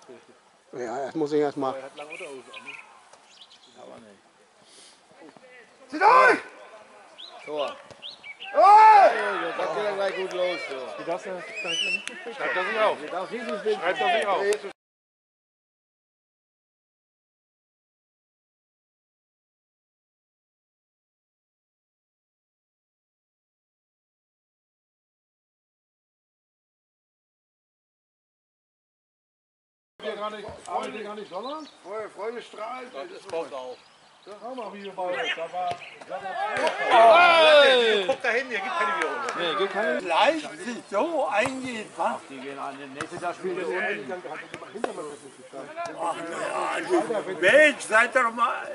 Ja, das muss ich erst mal. Zieht euch! Tor. Das geht dann gleich gut los. Schreibt das nicht auf. Schreibt das nicht auf. Arbeitet ihr gar nicht Sonne? Freude strahlt. Das kommt auch. Schau mal, wie wir bei uns. Da war guck da hin, hier gibt keine Wiederholung. Nee, geht keine. Leicht sich so eingeht, was? Die gehen an den nächsten Tag spielen wir unten. Mensch, seid doch mal.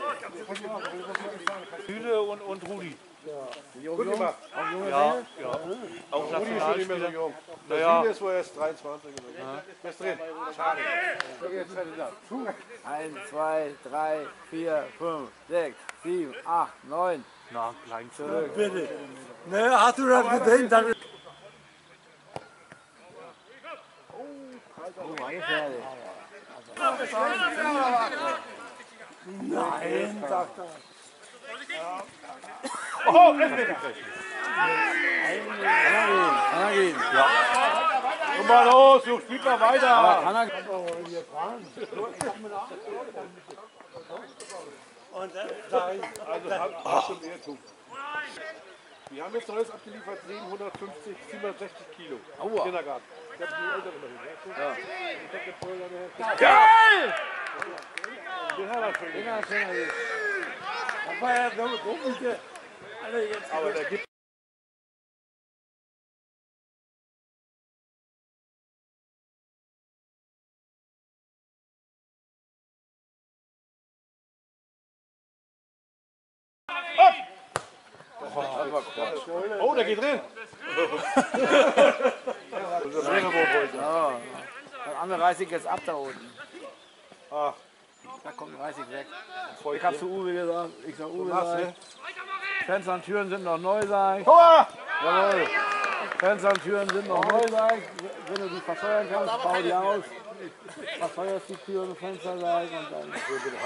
Süle und Rudi. Gut gemacht. Auch junge ja. Auch Rudi ist schon nicht mehr so jung. Der Süle ist wohl erst 23 oder so. Wer ist drin? Schade. Jetzt fällt es ab. 1, 2, 3, 4, 5, 6, 7, 8, 9. Na, klein zurück. Bitte. Ne, hast du das gesehen? Dann Oh, war gefährlich. nein, sagt er. Oh, Elfmeter! Kann er gehen? Ja. Komm mal los, du spielst mal weiter! Kann er Und dann sag ich, Also, hast du mehr zu. Wir haben jetzt Neues abgeliefert, 750, 760 Kilo. Aua. Kindergarten. Ich habe die Eltern immer hin. Ja. Ich hab jetzt voll eine Geil! Den hat er schon. Den hat er schon. das war ja so komisch. Alter, jetzt. Aber der gibt. Oh, der geht drin! Ja. Das andere reiß ich jetzt ab da unten. Ach, Da kommt reiß ich weg. voll Ich hab zu Uwe gesagt, ich sag Uwe, nass, sag ne? ich, Fenster und Türen sind noch neu, sag ich. Tor! Jawohl. Fenster und Türen sind noch neu, sag ich. Wenn du die verfeuern kannst, bau die aus. Verfeuerst die Türen und Fenster, sag ich. Und dann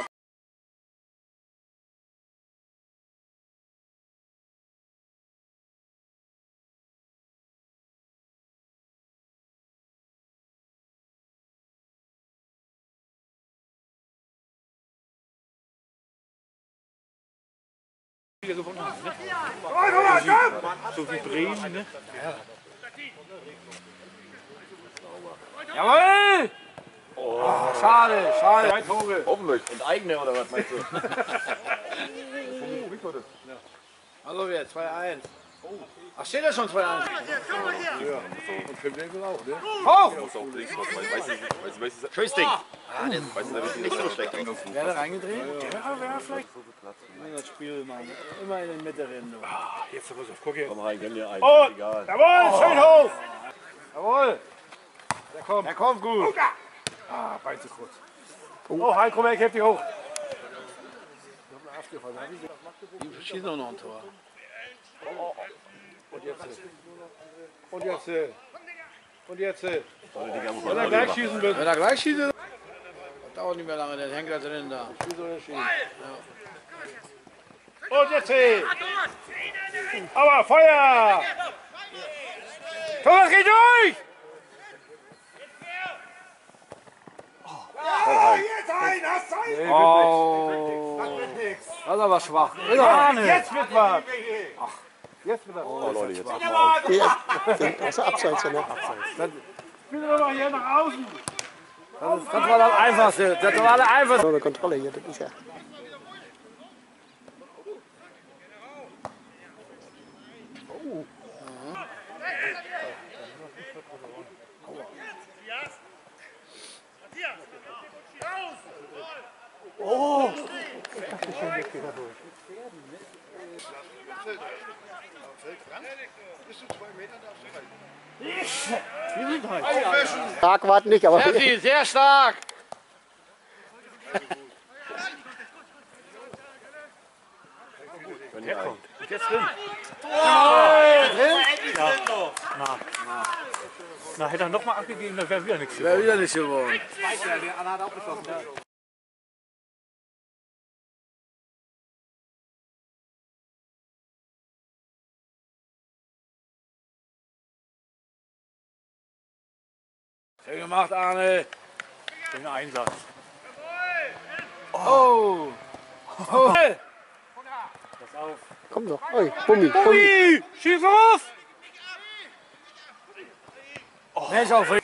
Wieder gewonnen haben, ne? So wie Bremen, ne? jawohl! Oh, schade, schade. 3 Tore. Hoffentlich. Und eigene oder was meinst du? Also wir, 2-1. Ach, steht da schon 2-1? Ja. Und Krimlenko auch, ne? Hoch! Schönes Ding. Weißt du, da wird nicht so schlecht eingefunden. Wer da reingedreht? Ja, wer vielleicht? Das Spiel, Mann. Immer in den Mitte rennen. Jetzt pass auf, guck hier. Komm rein, gönn dir einen. Und, Egal. jawohl, schön hoch! Jawohl! Der kommt. Der kommt gut. Ah, Bein zu kurz. Oh, Heiko Merck, hebt dich hoch. Die schießen auch noch ein Tor. Und jetzt. Und jetzt. Und jetzt. Wenn Wenn er gleich schießen wird. Wenn er gleich schießt, das dauert nicht mehr lange, der hängt da drin da. Und jetzt. Aber Feuer! Thomas, geht durch! Oh, das ist aber schwach. Jetzt wird was! Jetzt wird er. Oh Leute, jetzt hört mal auf. Das ist Abseits, ne? Spielen wir doch hier nach außen! Das war das Einfachste. Das war das Einfachste. So eine Kontrolle hier, das ist ja. Stark war es nicht, aber. Steffi, sehr stark. Gönn dir einen. Jetzt drin. Na, hätte er nochmal abgegeben, dann wäre wieder nichts Wäre geworden. wieder nicht geworden. Der Anna hat auch geschossen. Ja. Schön gemacht, Arne. Schöner Einsatz. Oh! Oh! Pass auf. Komm doch. Oi, Bummi. Ui, schieß auf! Mensch, auf